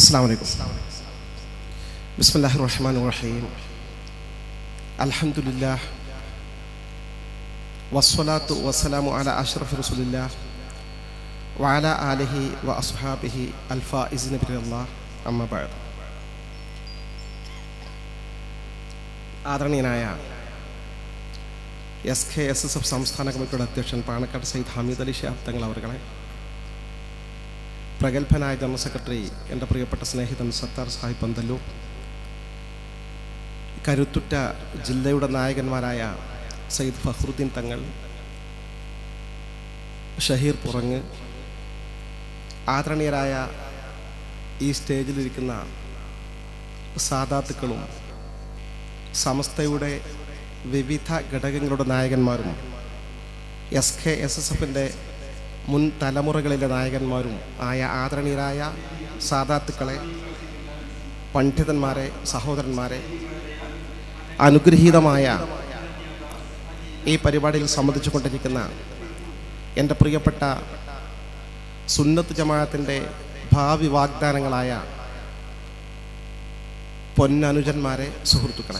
അസ്സലാമു അലൈക്കും. ബിസ്മില്ലാഹിർ റഹ്മാനിർ റഹീം. അൽഹംദുലില്ലാഹ് വസ്സലാത്തു വസ്സലാമു അലാ അഷ്റഫി റസൂലില്ലാഹ് വഅലാ ആലിഹി വഅസ്ഹാബിഹി അൽഫായിസിന ബില്ലാഹ്. അമ്മാ ബഅദ്. ആദരണീയനായ SKSSF സംസ്ഥാന കമ്മിറ്റിയുടെ അധ്യക്ഷൻ പാണക്കാട് സയ്യിദ് ഹമീദ് അലി ശിഹാബ് തങ്ങൾ അവർകളെ, പ്രഗത്ഭനായ ജനറൽ സെക്രട്ടറി എൻ്റെ പ്രിയപ്പെട്ട സ്നേഹിതൻ സത്താർ സാഹിബ് പന്തല്ലൂർ, കരുത്തുറ്റ ജില്ലയുടെ നായകന്മാരായ സയ്യിദ് ഫഖ്റുദ്ദീൻ തങ്ങൾ, ഷഹീർ പുറങ്ങ്, ആദരണീയരായ ഈ സ്റ്റേജിലിരിക്കുന്ന സാദാത്തുക്കളും സമസ്തയുടെ വിവിധ ഘടകങ്ങളുടെ നായകന്മാരും SKSSFൻ്റെ മുൻ തലമുറകളിലെ നായകന്മാരും ആയ ആദരണീയരായ സാദാത്തുക്കളെ, പണ്ഡിതന്മാരെ, സഹോദരന്മാരെ, അനുഗ്രഹീതമായ ഈ പരിപാടിയിൽ സംബന്ധിച്ചു കൊണ്ടിരിക്കുന്ന എൻ്റെ പ്രിയപ്പെട്ട സുന്നത്ത് ജമാഅത്തിൻ്റെ ഭാവി വാഗ്ദാനങ്ങളായ പൊന്നനുജന്മാരെ, സുഹൃത്തുക്കളെ,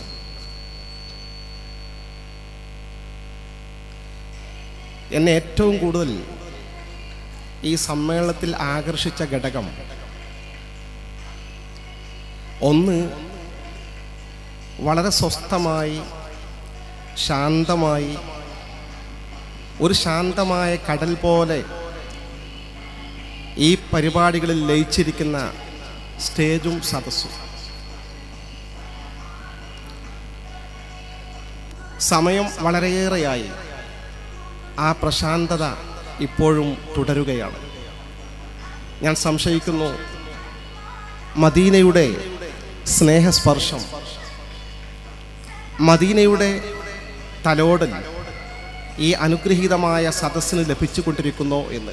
എന്നെ ഏറ്റവും കൂടുതൽ ഈ സമ്മേളനത്തിൽ ആകർഷിച്ച ഘടകം ഒന്ന്, വളരെ സ്വസ്ഥമായി ശാന്തമായി ഒരു ശാന്തമായ കടൽ പോലെ ഈ പരിപാടികളിൽ ലയിച്ചിരിക്കുന്ന സ്റ്റേജും സദസ്സും. സമയം വളരെയേറെയായി ആ പ്രശാന്തത ഇപ്പോഴും തുടരുകയാണ്. ഞാൻ സംശയിക്കുന്നു, മദീനയുടെ സ്നേഹസ്പർശം, മദീനയുടെ തലോടൽ ഈ അനുഗ്രഹീതമായ സദസ്സിന് ലഭിച്ചുകൊണ്ടിരിക്കുന്നു എന്ന്.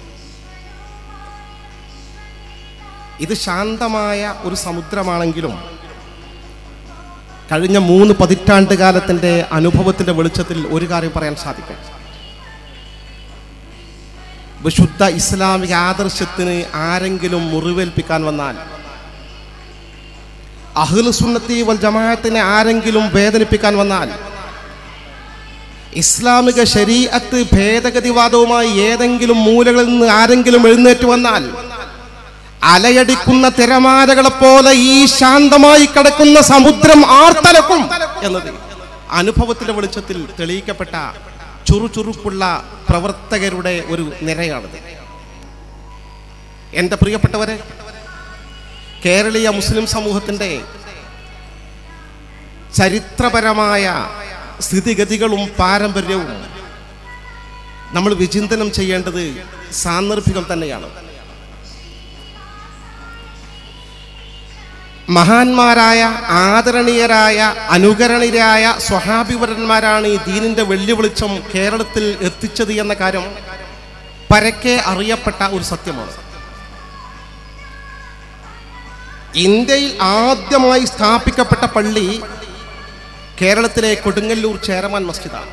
ഇത് ശാന്തമായ ഒരു സമുദ്രമാണെങ്കിലും കഴിഞ്ഞ 3 പതിറ്റാണ്ട് കാലത്തിൻ്റെ അനുഭവത്തിൻ്റെ വെളിച്ചത്തിൽ ഒരു കാര്യം പറയാൻ സാധിക്കും. വിശുദ്ധ ഇസ്ലാമിക ആദർശത്തിന് ആരെങ്കിലും മുറിവേൽപ്പിക്കാൻ വന്നാൽ, അഹ്ലു സുന്നത്തി വൽ ജമാഅത്തിനെ ആരെങ്കിലും വേദനിപ്പിക്കാൻ വന്നാൽ, ഇസ്ലാമിക ശരീഅത്ത് ഭേദഗതിവാദവുമായി ഏതെങ്കിലും മൂലകളിൽ നിന്ന് ആരെങ്കിലും എഴുന്നേറ്റ് വന്നാൽ, അലയടിക്കുന്ന തിരമാലകളെപ്പോലെ ഈ ശാന്തമായി കിടക്കുന്ന സമുദ്രം ആർത്തലക്കും എന്നത് അനുഭവത്തിന്റെ വെളിച്ചത്തിൽ തെളിയിക്കപ്പെട്ട ചുറുചുറുക്കുള്ള പ്രവർത്തകരുടെ ഒരു നിരയാണിത്. എൻ്റെ പ്രിയപ്പെട്ടവരെ, കേരളീയ മുസ്ലിം സമൂഹത്തിൻ്റെ ചരിത്രപരമായ സ്ഥിതിഗതികളും പാരമ്പര്യവും നമ്മൾ വിചിന്തനം ചെയ്യേണ്ടത് സാന്ദർഭികം തന്നെയാണ്. മഹാന്മാരായ, ആദരണീയരായ, അനുകരണീയരായ സ്വഹാബിവരന്മാരാണ് ഈ ദീനിന്റെ വെള്ളി വെളിച്ചം കേരളത്തിൽ എത്തിച്ചത് എന്ന കാര്യം പരക്കെ അറിയപ്പെട്ട ഒരു സത്യമാണ്. ഇന്ത്യയിൽ ആദ്യമായി സ്ഥാപിക്കപ്പെട്ട പള്ളി കേരളത്തിലെ കൊടുങ്ങല്ലൂർ ചേരമാൻ മസ്ജിദാണ്.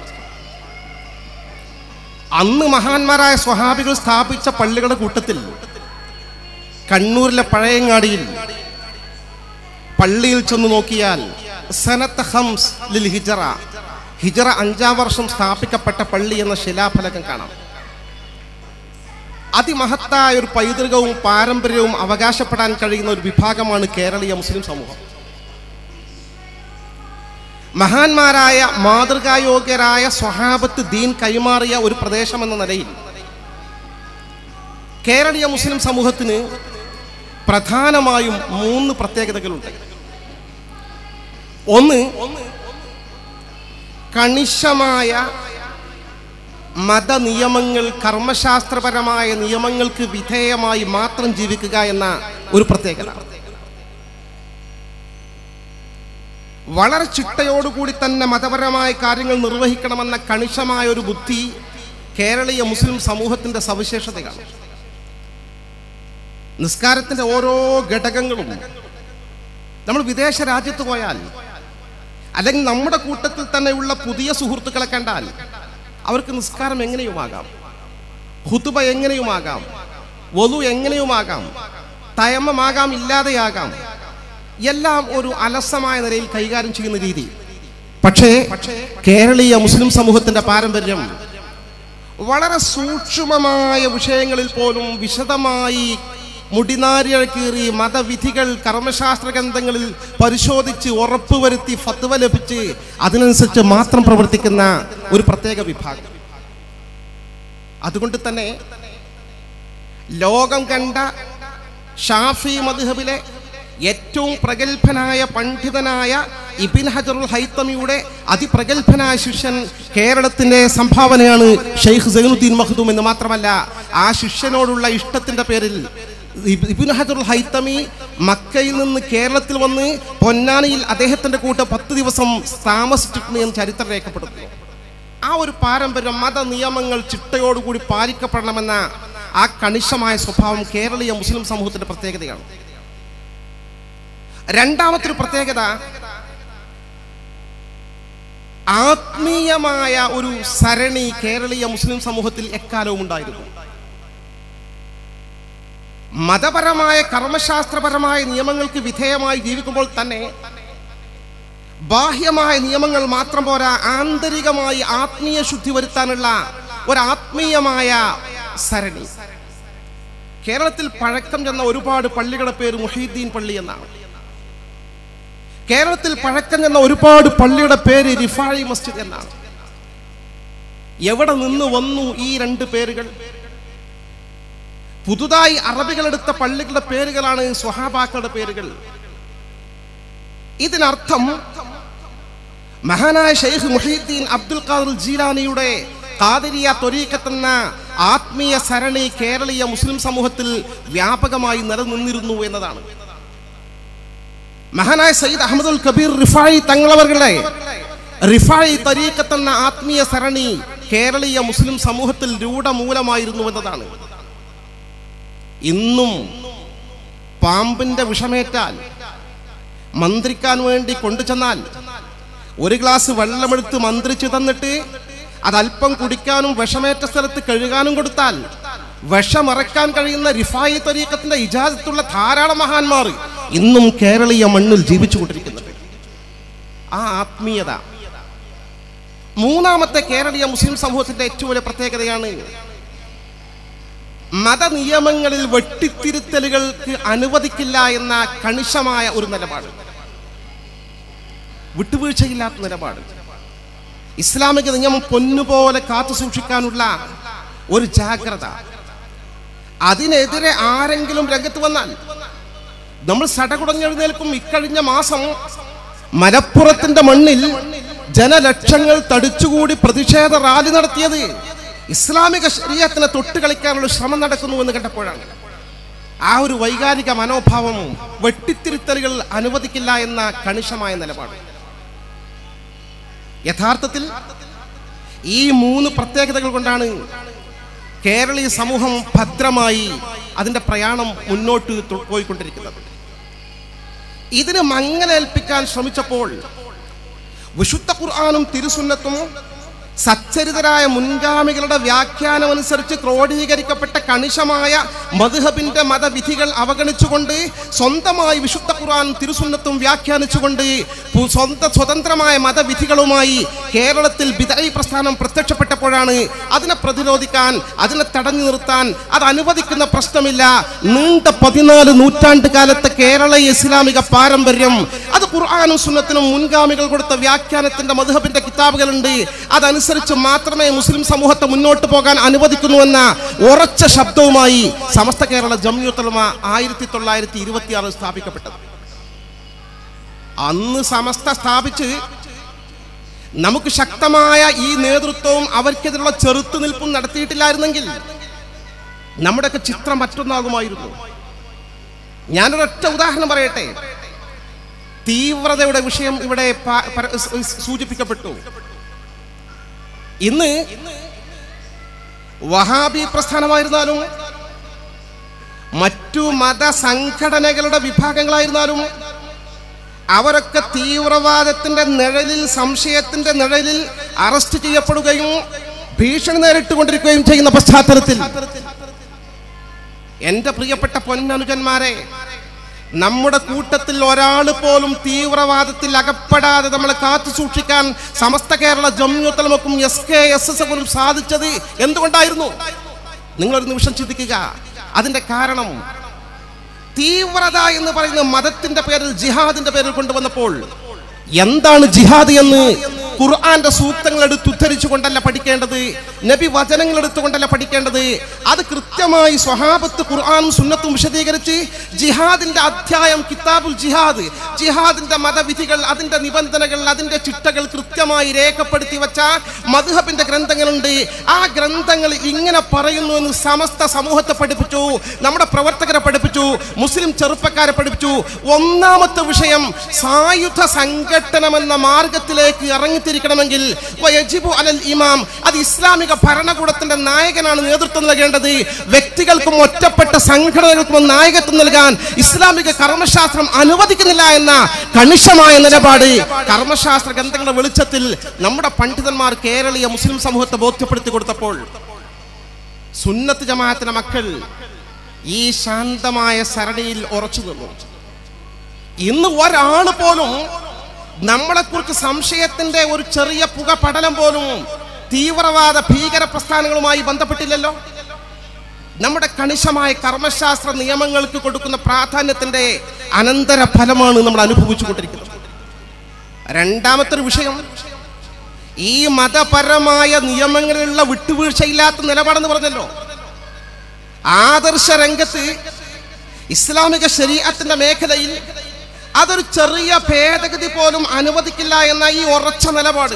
അന്ന് മഹാന്മാരായ സ്വഹാബികൾ സ്ഥാപിച്ച പള്ളികളുടെ കൂട്ടത്തിൽ കണ്ണൂരിലെ പഴയങ്ങാടിയിൽ പള്ളിയിൽ ചെന്ന് നോക്കിയാൽ സനത്ത് ഹംസ് ലിൽ ഹിജറ, ഹിജറ 5-ാം വർഷം സ്ഥാപിക്കപ്പെട്ട പള്ളി എന്ന ശിലാഫലകം കാണാം. അതിമഹത്തായ ഒരു പൈതൃകവും പാരമ്പര്യവും അവകാശപ്പെടാൻ കഴിയുന്ന ഒരു വിഭാഗമാണ് കേരളീയ മുസ്ലിം സമൂഹം. മഹാന്മാരായ, മാതൃകായോഗ്യരായ സ്വഹാബത്ത് ദീൻ കൈമാറിയ ഒരു പ്രദേശം എന്ന നിലയിൽ കേരളീയ മുസ്ലിം സമൂഹത്തിന് പ്രധാനമായും 3 പ്രത്യേകതകളുണ്ട്. ഒന്ന്, കണിശമായ മതനിയമങ്ങൾ, കർമ്മശാസ്ത്രപരമായ നിയമങ്ങൾക്ക് വിധേയമായി മാത്രം ജീവിക്കുക എന്ന ഒരു പ്രത്യേകത. വളരെ ചിട്ടയോടുകൂടി തന്നെ മതപരമായ കാര്യങ്ങൾ നിർവഹിക്കണമെന്ന കണിശമായ ഒരു ബുദ്ധി കേരളീയ മുസ്ലിം സമൂഹത്തിൻ്റെ സവിശേഷതയാണ്. നിസ്കാരത്തിൻ്റെ ഓരോ ഘടകങ്ങളും നമ്മൾ വിദേശ രാജ്യത്ത് പോയാൽ, അല്ലെങ്കിൽ നമ്മുടെ കൂട്ടത്തിൽ തന്നെയുള്ള പുതിയ സുഹൃത്തുക്കളെ കണ്ടാൽ, അവർക്ക് നിസ്കാരം എങ്ങനെയുമാകാം, ഖുതുബ എങ്ങനെയുമാകാം, വളു എങ്ങനെയുമാകാം, തയമ്മമാകാം, ഇല്ലാതെയാകാം, എല്ലാം ഒരു അലസമായ നിലയിൽ കൈകാര്യം ചെയ്യുന്ന രീതി. പക്ഷേ കേരളീയ മുസ്ലിം സമൂഹത്തിന്റെ പാരമ്പര്യം വളരെ സൂക്ഷ്മമായ വിഷയങ്ങളിൽ പോലും വിശദമായി മുടിനാരിഴ കീറി മതവിധികൾ കർമ്മശാസ്ത്ര ഗ്രന്ഥങ്ങളിൽ പരിശോധിച്ച് ഉറപ്പുവരുത്തി ഫത്വ ലഭിച്ച് അതിനനുസരിച്ച് മാത്രം പ്രവർത്തിക്കുന്ന ഒരു പ്രത്യേക വിഭാഗം. അതുകൊണ്ട് തന്നെ ലോകം കണ്ട ഷാഫി മദ്ഹബിലെ ഏറ്റവും പ്രഗത്ഭനായ പണ്ഡിതനായ ഇബ്ൻ ഹജറുൽ ഹൈതമിയുടെ അതിപ്രഗത്ഭനായ ശിഷ്യൻ കേരളത്തിന്റെ സംഭാവനയാണ് ഷെയ്ഖ് സൈനുദ്ദീൻ മഖ്ദൂം എന്ന് മാത്രമല്ല, ആ ശിഷ്യനോടുള്ള ഇഷ്ടത്തിന്റെ പേരിൽ ഇബ്ൻ ഹജറുൽ ഹൈതമി മക്കയിൽ നിന്ന് കേരളത്തിൽ വന്ന് പൊന്നാനിയിൽ അദ്ദേഹത്തിന്റെ കൂട്ട് 10 ദിവസം താമസിച്ചിട്ടുണ്ട് എന്ന് ചരിത്രം രേഖപ്പെടുത്തുന്നു. ആ ഒരു പാരമ്പര്യം, മത നിയമങ്ങൾ ചിട്ടയോടുകൂടി പാലിക്കപ്പെടണമെന്ന ആ കണിശമായ സ്വഭാവം കേരളീയ മുസ്ലിം സമൂഹത്തിന്റെ പ്രത്യേകതയാണ്. രണ്ടാമത്തെ ഒരു പ്രത്യേകത, ആത്മീയമായ ഒരു സരണി കേരളീയ മുസ്ലിം സമൂഹത്തിൽ എക്കാലവും ഉണ്ടായിരുന്നു. മതപരമായ കർമ്മശാസ്ത്രപരമായ നിയമങ്ങൾക്ക് വിധേയമായി ജീവിക്കുമ്പോൾ തന്നെ ബാഹ്യമായ നിയമങ്ങൾ മാത്രം പോരാ, ആന്തരികമായി ആത്മീയ ശുദ്ധി വരുത്താനുള്ള ഒരാത്മീയമായ സരണി. കേരളത്തിൽ പഴക്കം ചെന്ന ഒരുപാട് പള്ളികളുടെ പേര് മുഹീദ്ദീൻ പള്ളി എന്നാണ്. കേരളത്തിൽ പഴക്കം ചെന്ന ഒരുപാട് പള്ളിയുടെ പേര് റിഫായി മസ്ജിദ് എന്നാണ്. എവിടെ നിന്ന് വന്നു ഈ രണ്ട് പേരുകൾ? പുതുതായി അറബികളെടുത്ത പള്ളികളുടെ പേരുകളാണ് സ്വഹാബാക്കളുടെ പേരുകൾ. ഇതിനർത്ഥം മഹാനായ ഷെയ്ഖ് മുഹീദ്ദീൻ അബ്ദുൽ ഖാദിർ ജീലാനിയുടെ ഖാദിരിയ ത്വരീഖത്ത് എന്ന ആത്മീയ സരണി കേരളീയ മുസ്ലിം സമൂഹത്തിൽ വ്യാപകമായി നിലനിന്നിരുന്നു എന്നതാണ്. മഹാനായ സയ്യിദ് അഹമ്മദുൽ കബീർ റിഫായി തങ്ങളവരുടെ റിഫായി ത്വരീഖത്ത് എന്ന ആത്മീയ സരണി കേരളീയ മുസ്ലിം സമൂഹത്തിൽ രൂഢമൂലമായിരുന്നു എന്നതാണ്. ഇന്നും പാമ്പിന്റെ വിഷമേറ്റാൽ മന്ത്രിക്കാൻ വേണ്ടി കൊണ്ടുചെന്നാൽ ഒരു ഗ്ലാസ് വെള്ളമെടുത്ത് മന്ത്രിച്ചു തന്നിട്ട് അതല്പം കുടിക്കാനും വിഷമേറ്റ സ്ഥലത്ത് കഴുകാനും കൊടുത്താൽ വിഷമറക്കാൻ കഴിയുന്ന റിഫായി ത്വരീഖത്തിന്റെ ഇജാസത്തുള്ള ധാരാളം മഹാന്മാർ ഇന്നും കേരളീയ മണ്ണിൽ ജീവിച്ചുകൊണ്ടിരിക്കുന്നുണ്ട്. ആ ആത്മീയത മൂന്നാമത്തെ കേരളീയ മുസ്ലിം സമൂഹത്തിന്റെ ഏറ്റവും വലിയ പ്രത്യേകതയാണ്. മതനിയമങ്ങളിൽ വെട്ടിത്തിരുത്തലുകൾക്ക് അനുവദിക്കില്ല എന്ന കണിശമായ ഒരു നിലപാട്, വിട്ടുവീഴ്ചയില്ലാത്ത നിലപാട്, ഇസ്ലാമിക നിയമം പൊന്നുപോലെ കാത്തു സൂക്ഷിക്കാനുള്ള ഒരു ജാഗ്രത. അതിനെതിരെ ആരെങ്കിലും രംഗത്ത് വന്നാൽ നമ്മൾ സടകുടഞ്ഞെഴുന്നേൽക്കും. ഇക്കഴിഞ്ഞ മാസം മലപ്പുറത്തിന്റെ മണ്ണിൽ ജനലക്ഷങ്ങൾ തടിച്ചുകൂടി പ്രതിഷേധ റാലി നടത്തിയത് ഇസ്ലാമിക ശരീഅത്തിനെ തൊട്ട് കളിക്കാനുള്ള ശ്രമം നടക്കുന്നു എന്ന് കണ്ടപ്പോഴാണ്. ആ ഒരു വൈകാരിക മനോഭാവം, വെട്ടിത്തിരുത്തലുകൾ അനുവദിക്കില്ല എന്ന കണിശമായ നിലപാട്. യഥാർത്ഥത്തിൽ ഈ മൂന്ന് പ്രത്യേകതകൾ കൊണ്ടാണ് കേരളീയ സമൂഹം ഭദ്രമായി അതിന്റെ പ്രയാണം മുന്നോട്ട് പോയിക്കൊണ്ടിരിക്കുന്നത്. ഇതിന് മങ്ങലേൽപ്പിക്കാൻ ശ്രമിച്ചപ്പോൾ വിശുദ്ധ ഖുർആനും തിരുസുന്നത്തും സച്ചരിതരായ മുൻഗാമികളുടെ വ്യാഖ്യാനമനുസരിച്ച് ക്രോഡീകരിക്കപ്പെട്ട കണിശമായ മദ്ഹബിന്റെ മതവിധികൾ അവഗണിച്ചുകൊണ്ട് സ്വന്തമായി വിശുദ്ധ ഖുർആനും തിരുസുന്നത്തും വ്യാഖ്യാനിച്ചുകൊണ്ട് സ്വതന്ത്രമായ മതവിധികളുമായി കേരളത്തിൽ ബിദ്അഈ പ്രസ്ഥാനം പ്രത്യക്ഷപ്പെട്ടപ്പോഴാണ് അതിനെ പ്രതിരോധിക്കാൻ, അതിനെ തടഞ്ഞു നിർത്താൻ, അത് അനുവദിക്കുന്ന പ്രശ്നമില്ല. നീണ്ട 14 നൂറ്റാണ്ട് കാലത്തെ കേരളീയ ഇസ്ലാമിക പാരമ്പര്യം, അത് ഖുർആനും സുന്നത്തിനും മുൻഗാമികൾ കൊടുത്ത വ്യാഖ്യാനത്തിന്റെ മദ്ഹബിന്റെ കിതാബുകളുണ്ട്. അതനുസരിച്ച് മാത്രമേ മുസ്ലിം സമൂഹത്തെ മുന്നോട്ട് പോകാൻ അനുവദിക്കുന്നുവെന്ന ഉറച്ച ശബ്ദവുമായി സമസ്ത കേരള ജംഇയ്യത്തുൽ ഉലമ 1926 സ്ഥാപിക്കപ്പെട്ടത്. അന്ന് സമസ്ത സ്ഥാപിച്ച് നമുക്ക് ശക്തമായ ഈ നേതൃത്വവും അവർക്കെതിരുള്ള ചെറുത്തുനിൽപ്പും നടത്തിയിട്ടില്ലായിരുന്നെങ്കിൽ നമ്മുടെയൊക്കെ ചിത്രം മറ്റൊന്നാകുമായിരുന്നു. ഞാനൊരൊറ്റ ഉദാഹരണം പറയട്ടെ. തീവ്രതയുടെ വിഷയം ഇവിടെ സൂചിപ്പിക്കപ്പെട്ടു. ഇന്ന് വഹാബി പ്രസ്ഥാനമായിരുന്നാലും മറ്റു മതസംഘടനകളുടെ വിഭാഗങ്ങളായിരുന്നാലും അവരൊക്കെ തീവ്രവാദത്തിന്റെ നിഴലിൽ, സംശയത്തിന്റെ നിഴലിൽ അറസ്റ്റ് ചെയ്യപ്പെടുകയും ഭീഷണി നേരിട്ടുകൊണ്ടിരിക്കുകയും ചെയ്യുന്ന പശ്ചാത്തലത്തിൽ എൻ്റെ പ്രിയപ്പെട്ട പൊന്നനുജന്മാരെ, നമ്മുടെ കൂട്ടത്തിൽ ഒരാൾ പോലും തീവ്രവാദത്തിൽ അകപ്പെടാതെ നമ്മളെ കാത്തു സൂക്ഷിക്കാൻ സമസ്ത കേരള ജംഇയ്യത്തുൽ ഉലമക്കും SKSSനും സാധിച്ചത് എന്തുകൊണ്ടായിരുന്നു? നിങ്ങളൊരു നിമിഷം ചിന്തിക്കുക. അതിന്റെ കാരണം തീവ്രത എന്ന് പറയുന്ന മതത്തിന്റെ പേരിൽ, ജിഹാദിന്റെ പേരിൽ കൊണ്ടുവന്നപ്പോൾ എന്താണ് ജിഹാദ് എന്ന് ഖുർആന്റെ സൂക്തങ്ങൾ എടുത്തുദ്ധരിച്ചുകൊണ്ടല്ല പഠിക്കേണ്ടത്, നബി വചനങ്ങൾ എടുത്തുകൊണ്ടല്ല പഠിക്കേണ്ടത്. അത് കൃത്യമായി സ്വഹാബത്ത് ഖുർആനും സുന്നത്തും വിശദീകരിച്ച് ജിഹാദിന്റെ അധ്യായം കിതാബുൽ ജിഹാദ്, ജിഹാദിന്റെ മതവിധികൾ, അതിന്റെ നിബന്ധനകൾ, അതിന്റെ ചിട്ടകൾ കൃത്യമായി രേഖപ്പെടുത്തി വെച്ച മദ്ഹബിന്റെ ഗ്രന്ഥങ്ങളുണ്ട്. ആ ഗ്രന്ഥങ്ങൾ ഇങ്ങനെ പറയുന്നു എന്ന് സമസ്ത സമൂഹത്തെ പഠിപ്പിച്ചു, നമ്മുടെ പ്രവർത്തകരെ പഠിപ്പിച്ചു, മുസ്ലിം ചെറുപ്പക്കാരെ പഠിപ്പിച്ചു. ഒന്നാമത്തെ വിഷയം, സായുധ സംഘടനമെന്ന മാർഗത്തിലേക്ക് ഇറങ്ങിത്തിരിക്കണമെങ്കിൽ ഇമാം, അത് ഇസ്ലാമിക ഭരണകൂടത്തിന്റെ നായകനാണ് നേതൃത്വം നൽകേണ്ടത്. വ്യക്തികൾക്കും ഒറ്റപ്പെട്ട സംഘടനകൾക്കും നായകത്വം നൽകാൻ ഇസ്ലാമിക കർമ്മശാസ്ത്രം അനുവദിക്കുന്നില്ല എന്ന കണിശമായ നിലപാട് കർമ്മശാസ്ത്ര ഗ്രന്ഥങ്ങളുടെ വെളിച്ചത്തിൽ നമ്മുടെ പണ്ഡിതന്മാർ കേരളീയ മുസ്ലിം സമൂഹത്തെ ബോധ്യപ്പെടുത്തി കൊടുത്തപ്പോൾ സുന്നത്ത് ജമാഅത്തിന്റെ മക്കൾ ഈ ശാന്തമായ സരണിയിൽ ഉറച്ചു നിന്നു. ഇന്ന് ഒരാൾ പോലും നമ്മളെക്കുറിച്ച് സംശയത്തിന്റെ ഒരു ചെറിയ പുക പടലം പോലും തീവ്രവാദ ഭീകര പ്രസ്ഥാനങ്ങളുമായി ബന്ധപ്പെട്ടില്ലല്ലോ. നമ്മുടെ കണിശമായ കർമ്മശാസ്ത്ര നിയമങ്ങൾക്ക് കൊടുക്കുന്ന പ്രാധാന്യത്തിന്റെ അനന്തര ഫലമാണ് നമ്മൾ അനുഭവിച്ചു കൊണ്ടിരിക്കുന്നത്. രണ്ടാമത്തെ ഒരു വിഷയം, ഈ മതപരമായ നിയമങ്ങളിലുള്ള വിട്ടുവീഴ്ചയില്ലാത്ത നിലപാടെന്ന് പറഞ്ഞല്ലോ. ആദർശ രംഗത്ത് ഇസ്ലാമിക ശരീഅത്തിന്റെ മേഖലയിൽ അതൊരു ചെറിയ ഭേദഗതി പോലും അനുവദിക്കില്ല എന്ന ഈ ഉറച്ച നിലപാട്,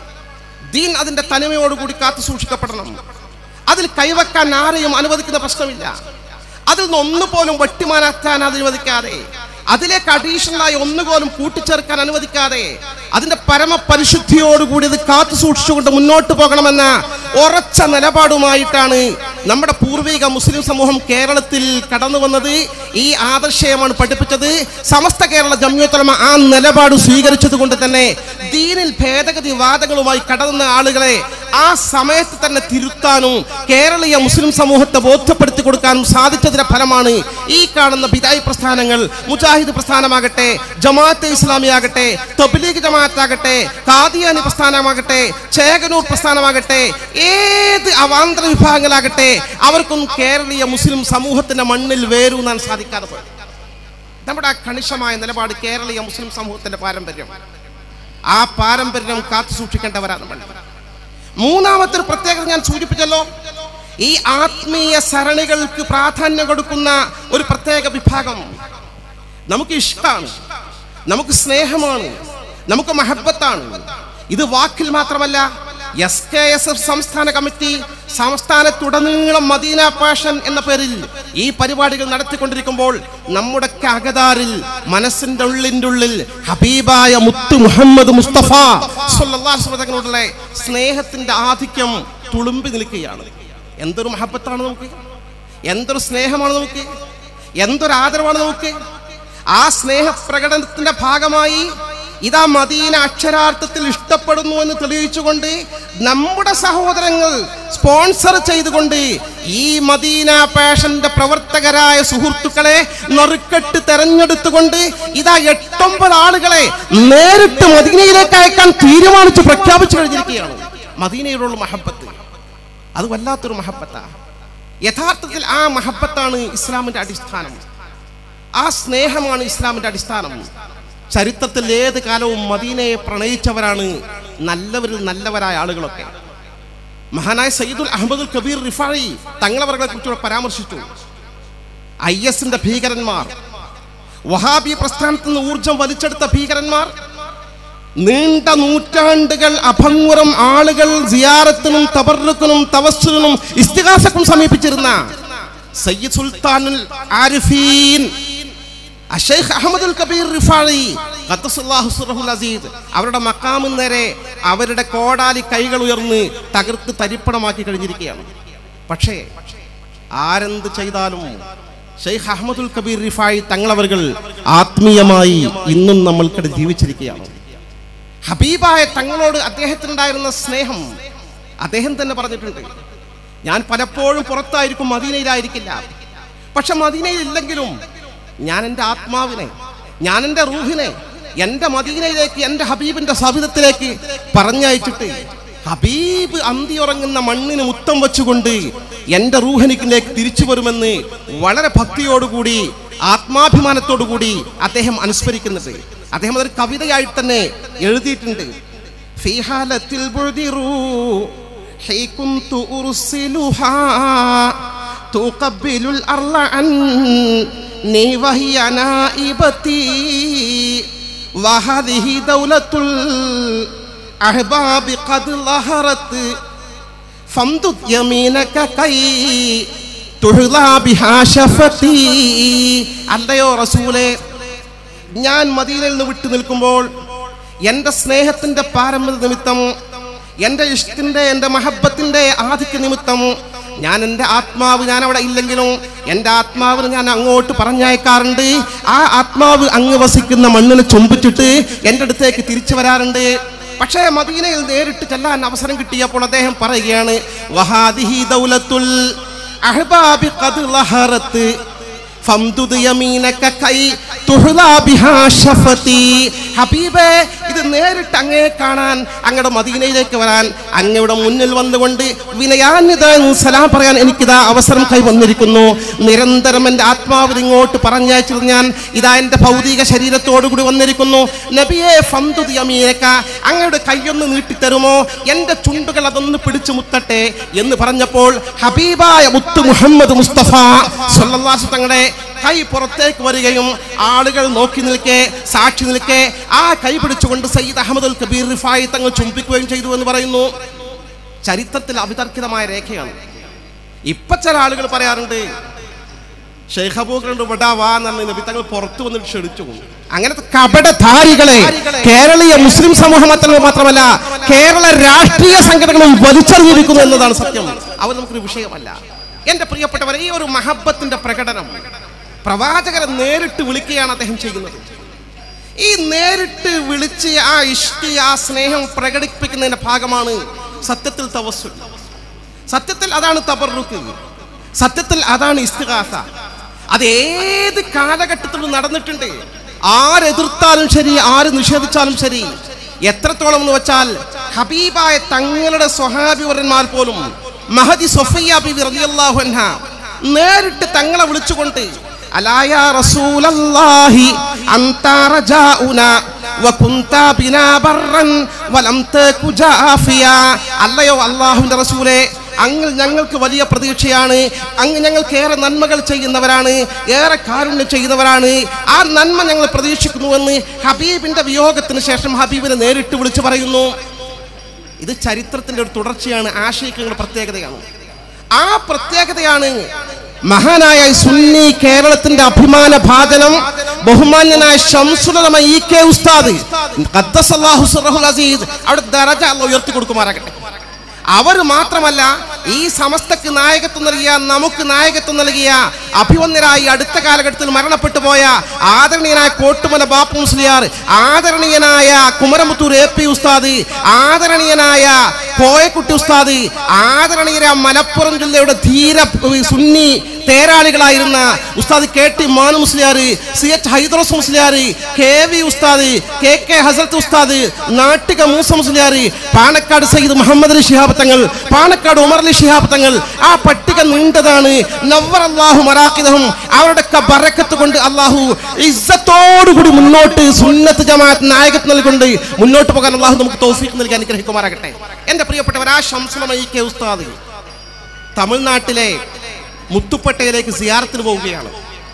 ദീൻ അതിന്റെ തനിമയോടുകൂടി കാത്തു സൂക്ഷിക്കപ്പെടണം. അതിൽ കൈവക്കാൻ ആരെയും അനുവദിക്കുന്ന പ്രശ്നമില്ല. അതിൽ നിന്ന് ഒന്നുപോലും വെട്ടിമാറ്റാൻ അനുവദിക്കാതെ, അതിലേക്ക് അഡീഷണലായി ഒന്നുപോലും കൂട്ടിച്ചേർക്കാൻ അനുവദിക്കാതെ, അതിന്റെ പരമപരിശുദ്ധിയോടുകൂടി ഇത് കാത്തു സൂക്ഷിച്ചുകൊണ്ട് മുന്നോട്ട് പോകണമെന്ന ഉറച്ച നിലപാടുമായിട്ടാണ് നമ്മുടെ പൂർവിക മുസ്ലിം സമൂഹം കേരളത്തിൽ കടന്നു വന്നത്. ഈ ആദർശമാണ് പഠിപ്പിച്ചത്. സമസ്ത കേരള ജംഇയ്യത്തുൽ ഉലമ ആ നിലപാട് സ്വീകരിച്ചത് കൊണ്ട് തന്നെ ദീനിൽ ഭേദഗതി വാദങ്ങളുമായി കടന്ന ആളുകളെ ആ സമയത്ത് തന്നെ തിരുത്താനും കേരളീയ മുസ്ലിം സമൂഹത്തെ ബോധ്യപ്പെടുത്തി കൊടുക്കാനും സാധിച്ചതിന്റെ ഫലമാണ് ഈ കാണുന്ന ബിദഅത്ത് പ്രസ്ഥാനങ്ങൾ. മുജാഹിദ് പ്രസ്ഥാനമാകട്ടെ, ജമാഅത്തെ ഇസ്ലാമി ആകട്ടെ, തബ്ലീഗ് ജമാഅത്താകട്ടെ, ഖാദിയാനി പ്രസ്ഥാനമാകട്ടെ, ചേകനൂർ പ്രസ്ഥാനമാകട്ടെ, ഏത് അവാന്തര വിഭാഗങ്ങളാകട്ടെ, അവർക്കും കേരളീയ മുസ്ലിം സമൂഹത്തിന്റെ മണ്ണിൽ വേരൂന്നാൻ സാധിക്കാതെ പോയി. നമ്മുടെ കണിശമായ നിലപാട് കേരളീയ മുസ്ലിം സമൂഹത്തിന്റെ പാരമ്പര്യം. ആ പാരമ്പര്യം കാത്തു സൂക്ഷിക്കേണ്ടവരാണ് നമ്മൾ. മൂന്നാമത്തെ ഒരു പ്രത്യേകത ഞാൻ സൂചിപ്പിച്ചല്ലോ, ഈ ആത്മീയ സരണികൾക്ക് പ്രാധാന്യം കൊടുക്കുന്ന ഒരു പ്രത്യേക വിഭാഗം. നമുക്ക് ഇഷ്ടമാണ്, നമുക്ക് സ്നേഹമാണ്, നമുക്ക് മഹബത്താണ്. ഇത് വാക്കിൽ മാത്രമല്ല, SKSS സംസ്ഥാന കമ്മിറ്റി സംസ്ഥാനത്തുടനീളം മദീന പാഷൻ എന്ന പേരിൽ ഈ പരിപാടികൾ നടത്തിക്കൊണ്ടിരിക്കുമ്പോൾ നമ്മുടെ അകതാരിൽ, മനസ്സിന്റെ ഉള്ളിൽ ഹബീബായ മുത്തു മുഹമ്മദ് മുസ്തഫ സ്വല്ലല്ലാഹു അലൈഹി വസല്ലമയോടുള്ള സ്നേഹത്തിന്റെ ആധിക്യം തുളുമ്പി നിൽക്കുകയാണ്. എന്തൊരു മഹബത്താണ് നമുക്ക്, എന്തൊരു സ്നേഹമാണ് നമുക്ക്, എന്തൊരു ആദരവാണ് നമുക്ക്. ആ സ്നേഹപ്രകടനത്തിന്റെ ഭാഗമായി ഇതാ മദീന അക്ഷരാർത്ഥത്തിൽ ഇഷ്ടപ്പെടുന്നു എന്ന് തെളിയിച്ചുകൊണ്ട് നമ്മുടെ സഹോദരങ്ങൾ സ്പോൺസർ ചെയ്തുകൊണ്ട് ഈ മദീന പാഷന്റെ പ്രവർത്തകരായ സുഹൃത്തുക്കളെ നറുക്കെട്ട് തെരഞ്ഞെടുത്തുകൊണ്ട് ഇതാ 8-9 ആളുകളെ നേരിട്ട് മദീനയിലേക്ക് അയക്കാൻ തീരുമാനിച്ച് പ്രഖ്യാപിച്ചു കഴിഞ്ഞിരിക്കുകയാണ്. മദീനയോടുള്ള മഹബത്ത് അത് വല്ലാത്തൊരു മഹബത്താണ്. യഥാർത്ഥത്തിൽ ആ മഹബത്താണ് ഇസ്ലാമിന്റെ അടിസ്ഥാനം. ആ സ്നേഹമാണ് ഇസ്ലാമിന്റെ അടിസ്ഥാനം. ചരിത്രത്തിൽ ഏത് കാലവും മദീനയെ പ്രണയിച്ചവരാണ് നല്ലവരിൽ നല്ലവരായ ആളുകളൊക്കെ. മഹാനായ സയ്യിദുൽ അഹ്മദുൽ കബീർ റിഫായി തങ്ങളവരെ കുറിച്ച് പരാമർശിച്ചു. IS-ന്റെ ഭീകരന്മാർ, വഹാബി പ്രസ്ഥാനത്തിൽ നിന്ന് ഊർജം വലിച്ചെടുത്ത ഭീകരന്മാർ, നീണ്ട നൂറ്റാണ്ടുകൾ അഭംഗുരം ആളുകൾ സിയാറത്തിനും തബറുക്കിനും തവസ്സുലിനും ഇസ്തിഗാസക്കും സമീപിച്ചിരുന്ന സയ്യിദ് സുൽത്താനുൽ ആരിഫീൻ അഷൈഖ് അഹ്മദുൽ കബീർ റിഫായി ഖദ്ദസല്ലാഹു സിർറഹുൽ അസീസ് അവരുടെ മഖാമിന് നേരെ അവരുടെ കോടാലി കൈകൾ ഉയർന്ന് തകർത്ത് തരിപ്പണമാക്കി കഴിഞ്ഞിരിക്കുകയാണ്. പക്ഷേ ആരെന്ത് ചെയ്താലും ഷെയ്ഖ് അഹ്മദുൽ കബീർ റിഫായി തങ്ങളവர்கள் ആത്മീയമായി ഇന്നും നമ്മൾക്കിടെ ജീവിച്ചിരിക്കുകയാണ്. ഹബീബായ തങ്ങളോട് അദ്ദേഹത്തിനുണ്ടായിരുന്ന സ്നേഹം അദ്ദേഹം തന്നെ പറഞ്ഞിട്ടുണ്ട്. ഞാൻ പലപ്പോഴും പുറത്തായിരിക്കും, മദീനയിലായിരിക്കില്ല. പക്ഷെ മദീനയിൽ ഇല്ലെങ്കിലും ഞാൻ എൻ്റെ ആത്മാവിനെ, ഞാൻ എൻ്റെ റൂഹിനെ എൻ്റെ മദീനയിലേക്ക്, എൻ്റെ ഹബീബിൻ്റെ സവിധത്തിലേക്ക് പറഞ്ഞയച്ചിട്ട് ഹബീബ് അന്തിയുറങ്ങുന്ന മണ്ണിന് മുത്തം വെച്ചുകൊണ്ട് എൻ്റെ റൂഹനിക്കിലേക്ക് തിരിച്ചു വരുമെന്ന് വളരെ ഭക്തിയോടുകൂടി ആത്മാഭിമാനത്തോടുകൂടി അദ്ദേഹം അനുസ്മരിക്കുന്നുണ്ട്. അദ്ദേഹം അതൊരു കവിതയായിട്ട് തന്നെ എഴുതിയിട്ടുണ്ട്. ഫിഹാലത്തിൽ തുഖബ്ബിലുൽ അർള അന്നി വഹിയ നായിബതി വഹദിഹി ദൗലത്തുൽ അഹ്ബാബി ഖദ് ലഹറത് ഫംദുദ് യമീനക കൈ തുഹ്ലാ ബിഹാ ശഫതി. അല്ലയോ റസൂലേ, ഞാൻ മദീനയിൽ നിന്ന് വിട്ടു നിൽക്കുമ്പോൾ എൻ്റെ സ്നേഹത്തിൻ്റെ പാരമ്പര്യ നിമിത്തം, എൻ്റെ ഇഷ്ടിൻ്റെ, എൻ്റെ മഹബത്തിൻ്റെ ആധിക്യ നിമിത്തം ഞാൻ എൻ്റെ ആത്മാവ്, ഞാൻ അവിടെ ഇല്ലെങ്കിലും എൻ്റെ ആത്മാവിന് ഞാൻ അങ്ങോട്ട് പറഞ്ഞയക്കാറുണ്ട്. ആ ആത്മാവ് അങ്ങ് വസിക്കുന്ന മണ്ണിനെ ചുംബിച്ചിട്ട് എൻ്റെ അടുത്തേക്ക് തിരിച്ചു വരാറുണ്ട്. പക്ഷേ മദീനയിൽ നേരിട്ട് ചെല്ലാൻ അവസരം കിട്ടിയപ്പോൾ അദ്ദേഹം പറയുകയാണ്, വഹാദിഹി ദൗലത്തുൽ അഹ്ബാബി ഖദ് ലഹറത് ഫംദുദ് യമീനക കൈ തുഹ്ലാ ബിഹാ ശഫതി. ഹബീബേ, ഇത് നേരിട്ട് അങ്ങേ കാണാൻ, അങ്ങയുടെ മദീനയിലേക്ക് വരാൻ, അങ്ങയുടെ മുന്നിൽ വന്നുകൊണ്ട് വിനയാന്വിതൻ സലാം പറയാൻ എനിക്കിതാ അവസരം കൈവന്നിരിക്കുന്നു. നിരന്തരം എൻ്റെ ആത്മാവിൽ ഇങ്ങോട്ട് പറഞ്ഞയച്ചിരുന്നു ഞാൻ ഇതാ എൻ്റെ ഭൗതിക ശരീരത്തോടുകൂടി വന്നിരിക്കുന്നു. നബിയെ, ഫംദുദ് യമീനക, അങ്ങയുടെ കൈയൊന്ന് നീട്ടിത്തരുമോ, എൻ്റെ ചുണ്ടുകൾ അതൊന്ന് പിടിച്ചു മുത്തട്ടെ എന്ന് പറഞ്ഞപ്പോൾ ഹബീബായ മുത്ത് മുഹമ്മദ് മുസ്തഫ സ്വല്ലല്ലാഹു അലൈഹി വസല്ലം തങ്ങളുടെ കൈ പുറത്തേക്ക് വരികയും ആളുകൾ നോക്കി നിൽക്കെ, സാക്ഷി നിൽക്കെ ആ കൈ പിടിച്ചുകൊണ്ട് സയ്യിദ് അഹമ്മദുൽ കബീർ റിഫായി തങ്ങൾ ചുംബിക്കുകയും ചെയ്തു എന്ന് പറയുന്നു. ചരിത്രത്തിൽ അവിതർക്കിതമായ രേഖയാണ്. ഇപ്പൊ ചില ആളുകൾ പറയാറുണ്ട്, ഷെയ്ഖ് അബൂബക്കർ വടാവാ എന്ന് നബി തങ്ങൾ പുറത്തു വന്നിട്ട് ക്ഷണിച്ചു. അങ്ങനത്തെ കപടധാരികളെ കേരളീയ മുസ്ലിം സമൂഹം മാത്രമല്ല കേരള രാഷ്ട്രീയ സംഘടനകളും വലിച്ചെറിഞ്ഞിരിക്കുന്നു എന്നതാണ് സത്യം. അവർ നമുക്കൊരു വിഷയമല്ല. എന്റെ പ്രിയപ്പെട്ടവരെ, ഈ ഒരു മഹബത്തിന്റെ പ്രകടനം പ്രവാചകരെ നേരിട്ട് വിളിക്കുകയാണ് അദ്ദേഹം ചെയ്യുന്നത്. ഈ നേരിട്ട് വിളിച്ച് ആ ഇഷ്ടി, ആ സ്നേഹം പ്രകടിപ്പിക്കുന്നതിന്റെ ഭാഗമാണ് സത്യത്തിൽ തവസ്സുൽ. സത്യത്തിൽ അതാണ് തബറുക്ക്, സത്യത്തിൽ അതാണ് ഇസ്തിഗാസ. അത് ഏത് കാലഘട്ടത്തിലും നടന്നിട്ടുണ്ട്. ആരെതിർത്താലും ശരി, ആര് നിഷേധിച്ചാലും ശരി. എത്രത്തോളം എന്ന് വെച്ചാൽ ഹബീബായ തങ്ങളുടെ സ്വഹാബിവരന്മാർ പോലും മഹദി സഫിയ്യ ബിബി റളിയല്ലാഹു അൻഹ നേരിട്ട് തങ്ങളെ വിളിച്ചുകൊണ്ട് അലാ യാ റസൂലല്ലാഹി അൻത റജാഉന വകുൻത ബിനാ ബർറൻ വലം തകു ജാഫിയ. അല്ലയോ അല്ലാഹുവിന്റെ റസൂലേ, അങ്ങ് ഞങ്ങൾക്ക് വലിയ പ്രതീക്ഷയാണ്, അങ്ങ് ഞങ്ങൾക്ക് ഏറെ നന്മകൾ ചെയ്യുന്നവരാണ്, ഏറെ കാരുണ്യം ചെയ്യുന്നവരാണ്, ആ നന്മ ഞങ്ങൾ പ്രതീക്ഷിക്കുന്നുവെന്ന് ഹബീബിന്റെ വിയോഗത്തിന് ശേഷം ഹബീബിനെ നേരിട്ട് വിളിച്ചു പറയുന്നു. ഇത് ചരിത്രത്തിന്റെ ഒരു തുടർച്ചയാണ്, ആശയിക്കുന്ന പ്രത്യേകതയാണ്. ആ പ്രത്യേകതയാണ് മഹാനായ സുന്നി കേരളത്തിന്റെ അഭിമാന ഭാജനം ബഹുമാന്യനായ ശംസുൽ ഉലമ ഇ.കെ. ഉസ്താദ് ഖദ്ദസല്ലാഹു സിർറഹുൽ അസീസ് അവിടെ ദറജ അല്ലാഹു ഉയർത്തി കൊടുക്കുമാറാകട്ടെ. അവർ മാത്രമല്ല, ഈ സമസ്തക്ക് നായകത്വം നൽകിയ, നമുക്ക് നായകത്വം നൽകിയ, അഭിവന്യരായി അടുത്ത കാലഘട്ടത്തിൽ മരണപ്പെട്ടു പോയ ആദരണീയനായ കോട്ടുമല ബാപ്പു മുസ്ലിയാർ, ആദരണീയനായ കുമരമുത്തൂർ എ പി ഉസ്താദ്, ആദരണീയനായ കോയക്കുട്ടി ഉസ്താദ്, ആദരണീയനായ മലപ്പുറം ജില്ലയുടെ ധീര സുന്നി തേരാളികളായിരുന്ന Ustad K T Manu Musliyar, C H Haidros Musliyar, K V Ustad, K K Hazrat Ustad, Nattika Musa Musliyar, Panakkad Sayyid Muhammad Ali Shihab Thangal, Panakkad Umar Ali Shihab Thangal. ആ പട്ടിക നീണ്ടതാണ്. നവ്വറല്ലാഹു മറാഖിദഹും, അവരുടെ ബറക്കത്ത് കൊണ്ട് അല്ലാഹു ഇസ്സത്തോടുകൂടി മുന്നോട്ട് സുന്നത്ത് ജമാഅത്ത് നായകത്വം നൽകിക്കൊണ്ട് മുന്നോട്ട് പോകാൻ അല്ലാഹു നമുക്ക് തൗഫീഖ് നൽകി അനുഗ്രഹിക്കുമാറാകട്ടെ. എന്റെ പ്രിയപ്പെട്ടവർ, ആ ശംസുൽ ഉലമ ഇ.കെ. ഉസ്താദ് തമിഴ്നാട്ടിലെ മുത്തുപ്പട്ടയിലേക്ക് സിയാറത്തിന് പോവുകയാണ്.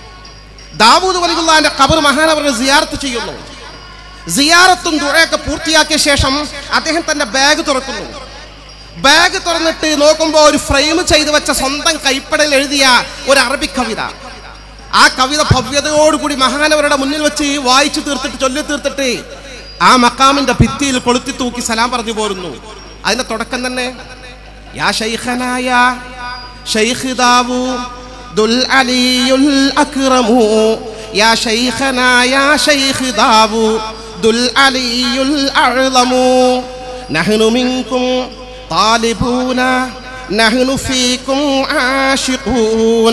ദാവൂദ് വലിയുള്ളാന്റെ ഖബർ മഹാനവറുടെ സിയാറത്ത് ചെയ്യുന്നു. സിയാറത്തും ദുആയൊക്കെ പൂർത്തിയാക്കിയ ശേഷം അദ്ദേഹം തന്റെ ബാഗ് തുറക്കുന്നു. ബാഗ് തുറന്നിട്ട് നോക്കുമ്പോൾ ഒരു ഫ്രെയിം ചെയ്തു വെച്ച സ്വന്തം കൈപ്പടയിൽ എഴുതിയ ഒരു അറബി കവിത. ആ കവിത ഭവ്യതയോടുകൂടി മഹാനവരുടെ മുന്നിൽ വെച്ച് വായിച്ചു തീർത്തിട്ട്, ചൊല്ലി തീർത്തിട്ട് ആ മക്കാമിന്റെ ഭിത്തിയിൽ കൊളുത്തി തൂക്കി സലാം പറഞ്ഞു പോരുന്നു. അതിന്റെ തുടക്കം തന്നെ യാ ശൈഖനായ ശൈഖ് ദാവൂദുൽ അലിയുൽ അക്റമു, യാ ശൈഖനാ യാ ശൈഖ് ദാവൂദുൽ അലിയുൽ അഅ്ളമു, നഹ്നു മിൻകും താലിബൂന നഹ്നു ഫീകും ആശിഖൂൻ,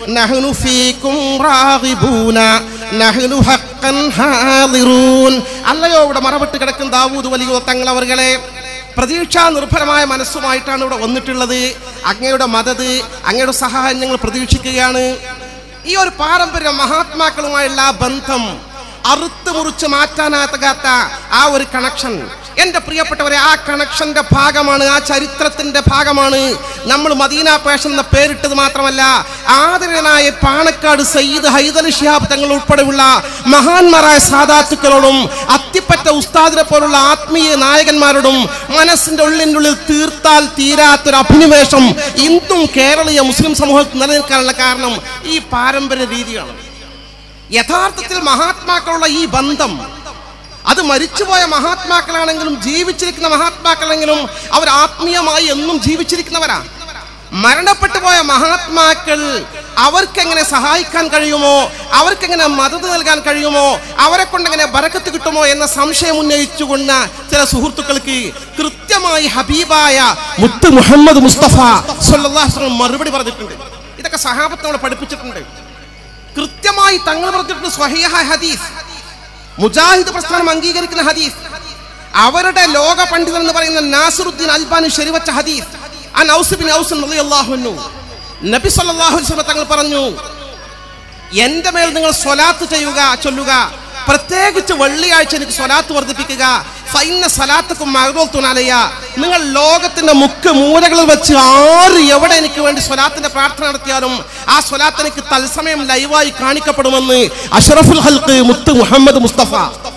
നഹ്നു ഫീകും റാഗിബൂന നഹ്നു ഹഖ്ഖൻ ഹാദിറൂൻ. അല്ലയോ ഇവിടെ മറവിട്ട് കിടക്കുന്ന ദാവൂദ് വലിയ തങ്ങൾ അവർകളെ, പ്രതീക്ഷാ നിർഭരമായ മനസ്സുമായിട്ടാണ് ഇവിടെ വന്നിട്ടുള്ളത്. അങ്ങയുടെ മദത്, അങ്ങയുടെ സഹായം ഞങ്ങൾ പ്രതീക്ഷിക്കുകയാണ്. ഈ ഒരു പാരമ്പര്യ മഹാത്മാക്കളുമായുള്ള ബന്ധം അറുത്ത് മുറിച്ച് മാറ്റാനാകാത്ത ആ ഒരു കണക്ഷൻ, എൻ്റെ പ്രിയപ്പെട്ടവരെ, ആ കണക്ഷന്റെ ഭാഗമാണ്, ആ ചരിത്രത്തിന്റെ ഭാഗമാണ് നമ്മൾ മദീന പേഷൻ എന്ന പേരിട്ടത്. മാത്രമല്ല, ആദരണീയനായ പാണക്കാട് സയ്യിദ് ഹൈദർ ശിഹാബ് തങ്ങൾ ഉൾപ്പെടെയുള്ള മഹാന്മാരായ സാദാത്തുക്കളോടും അത്തിപ്പറ്റ ഉസ്താദിനെ പോലുള്ള ആത്മീയ നായകന്മാരോടും മനസ്സിന്റെ ഉള്ളിനുള്ളിൽ തീർത്താൽ തീരാത്തൊരു അഭിനിവേശം ഇന്നും കേരളീയ മുസ്ലിം സമൂഹത്തിൽ നിലനിൽക്കാനുള്ള കാരണം ഈ പാരമ്പര്യ രീതിയാണ്. യഥാർത്ഥത്തിൽ മഹാത്മാക്കളുള്ള ഈ ബന്ധം, അത് മരിച്ചുപോയ മഹാത്മാക്കളാണെങ്കിലും ജീവിച്ചിരിക്കുന്ന മഹാത്മാക്കളാണെങ്കിലും അവർ ആത്മീയമായി എന്നും ജീവിച്ചിരിക്കുന്നവരാ. മരണപ്പെട്ടു പോയ മഹാത്മാക്കൾ അവർക്കെങ്ങനെ സഹായിക്കാൻ കഴിയുമോ, അവർക്കെങ്ങനെ മദത് നൽകാൻ കഴിയുമോ, അവരെ കൊണ്ടെങ്ങനെ ബറക്കത്ത് കിട്ടുമോ എന്ന സംശയം ഉന്നയിച്ചുകൊണ്ട ചില സുഹൃത്തുക്കൾക്ക് കൃത്യമായി ഹബീബായ മുത്ത് മുഹമ്മദ് മുസ്തഫ സ്വല്ലല്ലാഹു അലൈഹി വസല്ലം മറുപടി പറഞ്ഞിട്ടുണ്ട്. ഇതൊക്കെ സഹാബത്ത് നമ്മളെ പഠിപ്പിച്ചിട്ടുണ്ട്. കൃത്യമായി തങ്ങൾ പറഞ്ഞിട്ടുണ്ട്. സ്വഹീഹായ ഹദീസ്, മുജാഹിദ് പ്രസ്ഥാനം അംഗീകരിക്കുന്ന ഹദീസ്, അവരുടെ ലോക പണ്ഡിതൻ എന്ന് പറയുന്ന നാസിറുദ്ദീൻ അൽബാനി ശരിവച്ച ഹദീസ്, അൻ ഔസ് ബിൻ ഔസ് റളിയല്ലാഹു അൻഹു, നബി സല്ലല്ലാഹു അലൈഹി വസല്ലം തങ്ങൾ പറഞ്ഞു, എൻ്റെ മേൽ നിങ്ങൾ സ്വലാത്ത് ചൊല്ലുക, പ്രത്യേകിച്ച് വെള്ളിയാഴ്ച എനിക്ക് സ്വലാത്ത് വർദ്ധിപ്പിക്കുക. ഫൈന സലാത്തക്കും മഅറൂത്തുൻ അലയ്യ, നിങ്ങൾ ലോകത്തിന്റെ മുക്ക് മൂലകളിൽ വെച്ച് ആര് എവിടെ എനിക്ക് വേണ്ടി സ്വലാത്തിന്റെ പ്രാർത്ഥന നടത്തിയാലും ആ സ്വലാത്ത് എനിക്ക് തത്സമയം ലൈവായി കാണിക്കപ്പെടുമെന്ന് അഷ്റഫുൽ ഖൽഖ് മുത്ത് മുഹമ്മദ് മുസ്തഫ.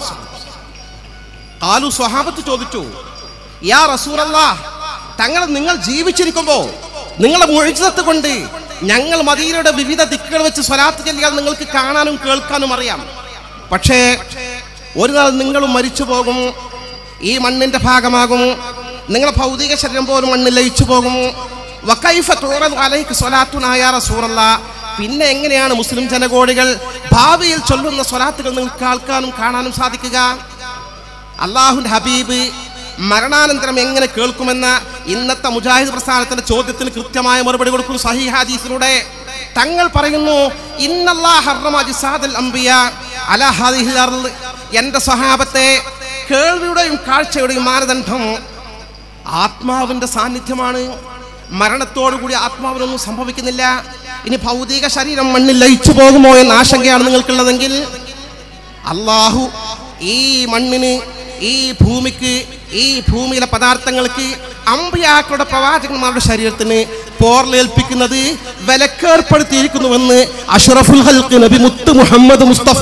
ഖാലു, സ്വഹാബത്ത് ചോദിച്ചു, യാ റസൂലല്ലാഹ്, നിങ്ങൾ ജീവിച്ചിരിക്കുമ്പോൾ നിങ്ങളുടെ മുഅ്ജിസത്ത് കൊണ്ട് ഞങ്ങൾ മദീനയുടെ വിവിധ ദിക്കുകൾ വെച്ച് സ്വലാത്ത് ചൊല്ലിയാൽ നിങ്ങൾക്ക് കാണാനും കേൾക്കാനും അറിയാം. പക്ഷേ ഒരു നാൾ നിങ്ങളും മരിച്ചു പോകും, ഈ മണ്ണിന്റെ ഭാഗമാകും, നിങ്ങളുടെ ഭൗതിക ശരീരം പോലും മണ്ണിൽ ലയിച്ചു പോകും. വകൈഫ തുറദു അലൈക സ്വലാത്തുനാ യാ റസൂലല്ലാഹ്, പിന്നെ എങ്ങനെയാണ് മുസ്ലിം ജനകോടികൾ ഭാവിയിൽ ചൊല്ലുന്ന സ്വലാത്തുകൾ നിങ്ങൾക്ക് കേൾക്കാനും കാണാനും സാധിക്കുക? അല്ലാഹുവിന്റെ ഹബീബ് മരണാനന്തരം എങ്ങനെ കേൾക്കുമെന്ന ഇന്നത്തെ മുജാഹിദ് പ്രസ്ഥാനത്തിന്റെ ചോദ്യത്തിന് കൃത്യമായ മറുപടി കൊടുക്കുന്നു സഹീഹ് ഹദീസിലൂടെ. തങ്ങൾ പറയുന്നു, ഇന്നല്ലാഹ ഹറമ അജ്സാദൽ അംബിയാ അലാ ഹാദിഹിൽ അർള്, എൻ്റെ സ്വഹാബത്തെ, കേൾവിയുടെയും കാഴ്ചയുടെയും മാനദണ്ഡം ആത്മാവിന്റെ സാന്നിധ്യമാണ്. മരണത്തോടുകൂടി ആത്മാവിനൊന്നും സംഭവിക്കുന്നില്ല. ഇനി ഭൗതിക ശരീരം മണ്ണിൽ ലയിച്ചു പോകുമോ എന്ന ആശങ്കയാണ് നിങ്ങൾക്കുള്ളതെങ്കിൽ, അല്ലാഹു ഈ മണ്ണിന്, ഈ ഭൂമിക്ക്, ഈ ഭൂമിയിലെ പദാർത്ഥങ്ങൾക്ക്, അമ്പിയാക്കളുടെ പ്രവാചകന്മാരുടെ ശരീരത്തിന് പോർലേൽപ്പിക്കുന്നത് വിലക്കേർപ്പെടുത്തിയിരിക്കുന്നുവെന്ന് അഷ്റഫുൽ ഖൽഖ് നബി മുത്ത് മുഹമ്മദ് മുസ്തഫ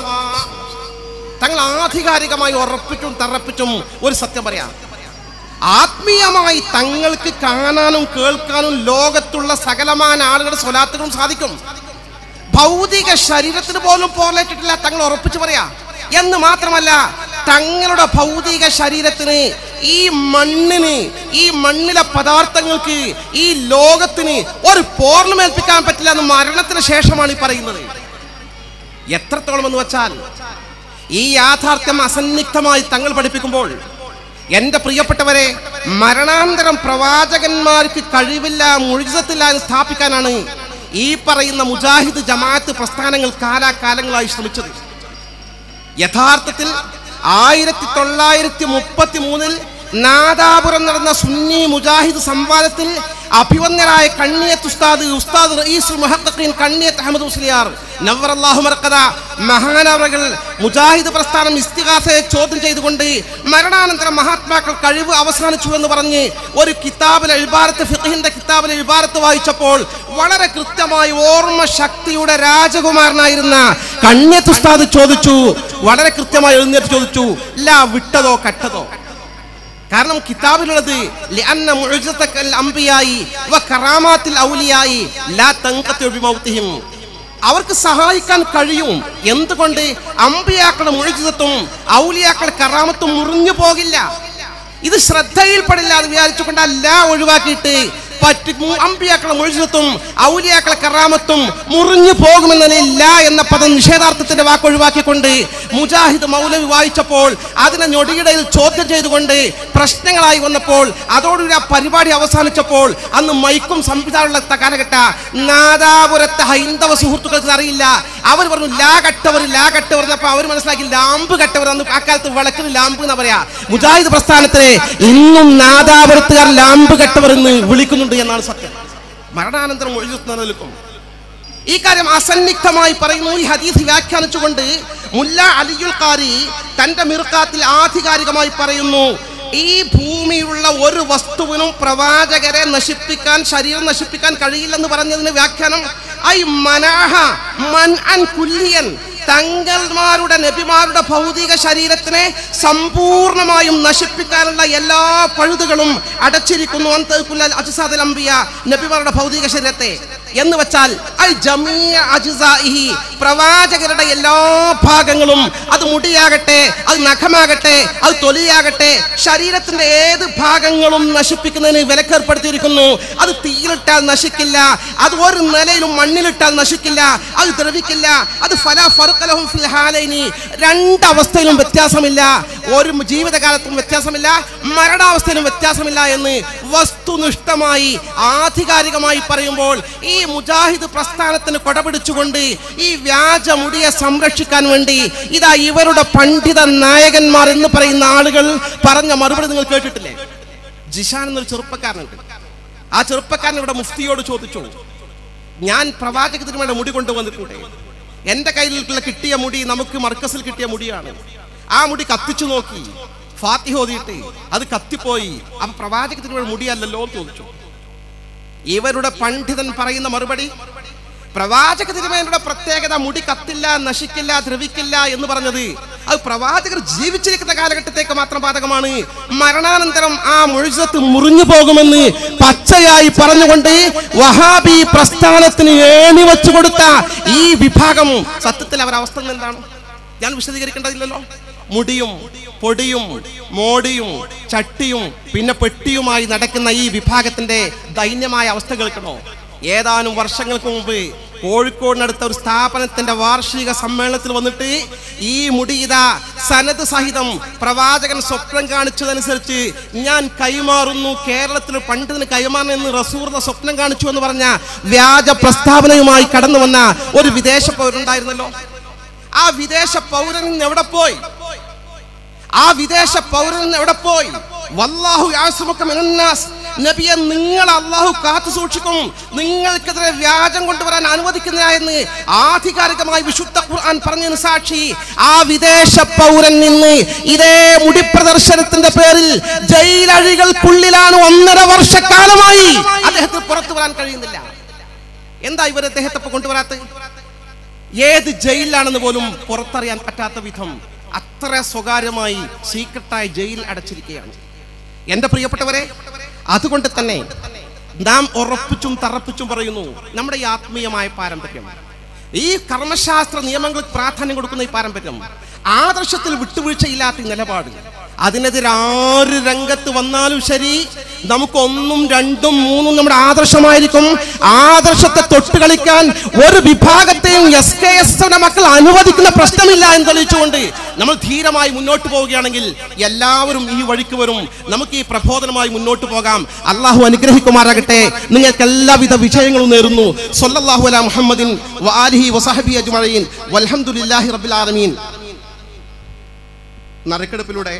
തങ്ങൾ ആധികാരികമായി ഉറപ്പിച്ചും തറപ്പിച്ചും ഒരു സത്യം പറയാം. ആത്മീയമായി തങ്ങൾക്ക് കാണാനും കേൾക്കാനും ലോകത്തുള്ള സകലമായ ആളുകളുടെ സ്വലാത്തുകളും സാധിക്കും. ഭൗതിക ശരീരത്തിന് പോലും പോർലേറ്റിട്ടില്ല തങ്ങൾ ഉറപ്പിച്ചു പറയാ. എന്ന് മാത്രമല്ല, തങ്ങളുടെ ഭൗതിക ശരീരത്തിന്, ഈ മണ്ണിന്, ഈ മണ്ണിലെ പദാർത്ഥങ്ങൾക്ക്, ഈ ലോകത്തിന് ഒരു പോർലും ഏൽപ്പിക്കാൻ പറ്റില്ല എന്ന് മരണത്തിന് ശേഷമാണ് ഈ പറയുന്നത്. എത്രത്തോളം എന്ന് വെച്ചാൽ, ഈ യാഥാർത്ഥ്യം അസന്നിഗ്ധമായി തങ്ങൾ പഠിപ്പിക്കുമ്പോൾ, എൻ്റെ പ്രിയപ്പെട്ടവരെ, മരണാന്തരം പ്രവാചകന്മാർക്ക് കഴിവില്ല, മുഅ്ജിസത്തില്ല എന്ന് സ്ഥാപിക്കാനാണ് ഈ പറയുന്ന മുജാഹിദ് ജമാഅത്ത് പ്രസ്ഥാനങ്ങൾ കാലാകാലങ്ങളായി ശ്രമിച്ചത്. യഥാർത്ഥത്തിൽ 1933 നാദാപുരം നടന്ന സുന്നി മുജാഹിദ് സംവാദത്തിൽ അഭിവന്യരായ കണ്ണിയത്ത് ഉസ്താദ് റഈസുൽ മുഹഖഖീൻ കണ്ണിയത്ത് അഹ്മദ് മുസ്ലിയാർ നവ്വറല്ലാഹു മർഖദ മഹാനവറുകൾ മുജാഹിദ് പ്രസ്ഥാനം ഇസ്തിഗാസയെ ചോദ്യം ചെയ്തുകൊണ്ട് മരണാനന്തരം മഹാത്മാക്കൾ കഴിവ് അവസാനിച്ചു എന്ന് പറഞ്ഞ് ഒരു കിതാബിലെ ഇബാറത്ത്, ഫിഖ്ഹിന്റെ കിതാബിലെ ഇബാറത്ത് വായിച്ചപ്പോൾ വളരെ കൃത്യമായി ഓർമ്മ ശക്തിയുടെ രാജകുമാരനായിരുന്ന കണ്ണിയത്ത് ഉസ്താദ് ചോദിച്ചു, വളരെ കൃത്യമായി എഴുന്നേറ്റ് ചോദിച്ചു, ലാ വിട്ടതോ കട്ടതോ? കാരണം കിതാബിലുള്ളത് ലഅന്ന മുഅ്ജിസതൽ അംബിയായി വ കറാമാത്തിൽ ഔലിയായി ലാ തൻഖതു ബിമൗതിഹിം, അവർക്ക് സഹായിക്കാൻ കഴിയും. എന്തുകൊണ്ട്? അംബിയാക്കളുടെ മുഅ്ജിസത്തും ഔലിയാക്കളുടെ കറാമത്തും മുറിഞ്ഞു പോകില്ല. ഇത് ശ്രദ്ധയിൽപ്പെടില്ല എന്ന് വിചാരിച്ചുകൊണ്ട് അല്ല ഒഴിവാക്കിയിട്ട് അമ്പിയാക്കളെ മുഴുവത്തും ഔലിയാക്കളെ കറാമത്തും മുറിഞ്ഞു പോകുമെന്നില്ല എന്ന പദം നിഷേധാർത്ഥത്തിന്റെ വാക്ക് ഒഴിവാക്കിക്കൊണ്ട് മുജാഹിദ് മൗലവി വായിച്ചപ്പോൾ അതിനെ ഞൊടിയിടയിൽ ചോദ്യം ചെയ്തുകൊണ്ട് പ്രശ്നങ്ങളായി വന്നപ്പോൾ അതോടുകൂടി ആ പരിപാടി അവസാനിച്ചപ്പോൾ അന്ന് മൈക്കും സംവിധാനമുള്ള കാലഘട്ട നാദാപുരത്തെ ഹൈന്ദവ സുഹൃത്തുക്കൾക്ക് അറിയില്ല. അവർ പറഞ്ഞു ലാ കട്ടവർ അപ്പൊ അവർ മനസ്സിലാക്കി ലാമ്പ് കട്ടവർ. അന്ന് ആ കാലത്ത് വിളക്കിന് ലാമ്പ് എന്നാ പറയാ. മുജാഹിദ് പ്രസ്ഥാനത്തിനെ ഇന്നും നാദാപുരത്തുകാർ ലാമ്പ് കട്ടവർ എന്ന് വിളിക്കുന്നുണ്ട് എന്നാണ് സത്യം. മരണാനന്തരം ഒഴിഞ്ഞു ഈ കാര്യം അസന്നിഗ്ധമായി പറയുന്നു. ഈ ഹദീസ് വ്യാഖ്യാനിച്ചുകൊണ്ട് മുല്ല അലിയുൽ ഖാരി തന്റെ മിർഖാത്തിൽ ആധികാരികമായി പറയുന്നു, ഈ ഭൂമിയിലുള്ള ഒരു വസ്തുവിനും പ്രവാചകരെ നശിപ്പിക്കാൻ, ശരീരം നശിപ്പിക്കാൻ കഴിയില്ലെന്ന് പറഞ്ഞതിന് വ്യാഖ്യാനം ഐ മനാഹ മൻഅൻ കുല്ലിയൻ, തങ്ങൾമാരുടെ നബിമാരുടെ ഭൗതിക ശരീരത്തിനെ സമ്പൂർണമായും നശിപ്പിക്കാനുള്ള എല്ലാ പഴുതുകളും അടച്ചിരിക്കുന്നു. നബിമാരുടെ ഭൗതിക ശരീരത്തെ എന്ന് വെച്ചാൽ പ്രവാചകരുടെ എല്ലാ ഭാഗങ്ങളും, അത് മുടിയാകട്ടെ, അത് നഖമാകട്ടെ, അത് തൊലിയാകട്ടെ, ശരീരത്തിന്റെ ഏത് ഭാഗങ്ങളും നശിപ്പിക്കുന്നതിന് വിലക്കേർപ്പെടുത്തിയിരിക്കുന്നു. അത് തീയിലിട്ടാൽ നശിക്കില്ല, അത് ഒരു നിലയിലും മണ്ണിലിട്ടാൽ നശിക്കില്ല, അത് ദ്രവിക്കില്ല. അത് രണ്ടവസ്ഥയിലും വ്യത്യാസമില്ല, ഒരു ജീവിതകാലത്തും വ്യത്യാസമില്ല, മരണാവസ്ഥയിലും വ്യത്യാസമില്ല എന്ന് വസ്തുനിഷ്ഠമായി ആധികാരികമായി പറയുമ്പോൾ ഈ മുജാഹിദ് പ്രസ്ഥാനത്തിന് കൊടപിടിച്ചുകൊണ്ട് ഈ വ്യാജമുടിയെ സംരക്ഷിക്കാൻ വേണ്ടി ഇതാ ഇവരുടെ പണ്ഡിത നായകന്മാർ എന്ന് പറയുന്ന ആളുകൾ പറഞ്ഞ മറുപടി നിങ്ങൾ കേട്ടിട്ടില്ലേ? ജിഷാൻ എന്നൊരു ചെറുപ്പക്കാരനുണ്ട്. ആ ചെറുപ്പക്കാരൻ ഇവിടെ മുഫ്തിയോട് ചോദിച്ചു, ഞാൻ പ്രവാചക തിരുമേനിയുടെ മുടി കൊണ്ടുവന്നിട്ടുണ്ട്, എന്റെ കയ്യിലുള്ള കിട്ടിയ മുടി നമുക്ക് മർക്കസിൽ കിട്ടിയ മുടിയാണ്, ആ മുടി കത്തിച്ചു നോക്കി, ഫാത്തിഹ ഓതിയിട്ട് അത് കത്തിപ്പോയി, അപ്പൊ പ്രവാചക തിരുമേനിയുടെ മുടിയല്ലല്ലോ എന്ന് ചോദിച്ചു. ഇവരുടെ പണ്ഡിതൻ പറയുന്ന മറുപടി, പ്രവാചക തിരുമേനിയുടെ പ്രത്യേകത മുടി കത്തില്ല, നശിക്കില്ല, ദ്രവിക്കില്ല എന്ന് പറഞ്ഞത് അത് പ്രവാചകർ ജീവിച്ചിരിക്കുന്ന കാലഘട്ടത്തേക്ക് മാത്രം ബാധകമാണ്. മരണാനന്തരം ആ മുഴുവത്ത് മുറിഞ്ഞു പോകുമെന്ന് പച്ചയായി പറഞ്ഞുകൊണ്ട് വഹാബി പ്രസ്ഥാനത്തിന് ഏണി വെച്ചു കൊടുത്ത ഈ വിഭാഗം സത്യത്തിൽ അവരുടെ അവസ്ഥ എന്താണ് ഞാൻ വിശദീകരിക്കേണ്ടതില്ലല്ലോ. മുടിയും പൊടിയും മോടിയും ചട്ടിയും പിന്നെ പെട്ടിയുമായി നടക്കുന്ന ഈ വിഭാഗത്തിന്റെ ദൈന്യമായ അവസ്ഥ കേൾക്കണോ? ഏതാനും വർഷങ്ങൾക്ക് മുമ്പ് കോഴിക്കോടിനടുത്ത ഒരു സ്ഥാപനത്തിന്റെ വാർഷിക സമ്മേളനത്തിൽ വന്നിട്ട് ഈ മുടിയിത സനത് സഹിതം പ്രവാചകൻ സ്വപ്നം കാണിച്ചതനുസരിച്ച് ഞാൻ കൈമാറുന്നു, കേരളത്തിൽ പണ്ഡിതന് കൈമാറുന്നെന്ന് റസൂൽ സ്വപ്നം കാണിച്ചു എന്ന് പറഞ്ഞ വ്യാജ പ്രസ്താവനയുമായി കടന്നു വന്ന ഒരു വിദേശ പൗരനുണ്ടായിരുന്നല്ലോ. ആ വിദേശ പൗരൻ എവിടെ പോയി? ആ വിദേശ പൗരൻ എവിടെ പോയി? വല്ലാഹു യഅ്സുമുക മിനന്നാസ്, നബിയെ നിങ്ങൾ അല്ലാഹു കാത്തു സൂക്ഷിക്കും, നിങ്ങൾക്കെതിരെ വ്യാജം കൊണ്ടുവരാൻ അനുവദിക്കുന്ന എന്ന് ആധികാരികമായി വിശുദ്ധ ഖുർആൻ പറഞ്ഞതിന് സാക്ഷി ആ വിദേശ പൗരൻ നിന്ന് ഇതേ മുടി പ്രദർശനത്തിന്റെ പേരിൽ ജയിലഴികൾക്കുള്ളിലാണ് 1.5 വർഷക്കാലമായി. അദ്ദേഹത്തിന് പുറത്തു വരാൻ കഴിയുന്നില്ല. എന്താ ഇവർ അദ്ദേഹത്തെ കൊണ്ടുവരാത്ത? ഏത് ജയിലിലാണെന്ന് പോലും പുറത്തറിയാൻ പറ്റാത്ത വിധം അത്ര സ്വകാര്യമായി സീക്രട്ടായി ജയിൽ അടച്ചിരിക്കുകയാണ്. എന്റെ പ്രിയപ്പെട്ടവരെ, അതുകൊണ്ട് തന്നെ നാം ഉറപ്പിച്ചും തറപ്പിച്ചും പറയുന്നു, നമ്മുടെ ഈ ആത്മീയമായ പാരമ്പര്യം, ഈ കർമ്മശാസ്ത്ര നിയമങ്ങൾക്ക് പ്രാധാന്യം കൊടുക്കുന്ന ഈ പാരമ്പര്യം, ആദർശത്തിൽ വിട്ടുവീഴ്ചയില്ലാത്ത നിലപാട്, അതിനെതിരെ ആര് രംഗത്ത് വന്നാലും ശരി, നമുക്ക് 1, 2, 3 നമ്മുടെ ആദർശമായിരിക്കും. ആദർശത്തെ തൊട്ട് കളിക്കാൻ ഒരു വിഭാഗത്തെയും SKSന്റെ മക്കൾ അനുവദിക്കുന്ന പ്രശ്നമില്ല എന്ന് തെളിയിച്ചുകൊണ്ട് നമ്മൾ ധീരമായി മുന്നോട്ട് പോവുകയാണെങ്കിൽ എല്ലാവരും ഈ വഴിക്ക് വരും. നമുക്ക് ഈ പ്രബോധനമായി മുന്നോട്ട് പോകാം. അള്ളാഹു അനുഗ്രഹിക്കുമാറാകട്ടെ. നിങ്ങൾക്ക് എല്ലാവിധ വിജയങ്ങളും നേരുന്നു. സ്വല്ലല്ലാഹു അലാ മുഹമ്മദിൻ വആലിഹി വസഹബിഹി അജ്മഈൻ വൽഹംദുലില്ലാഹി റബ്ബിൽ ആലമീൻ. നറുക്കെടുപ്പിലൂടെ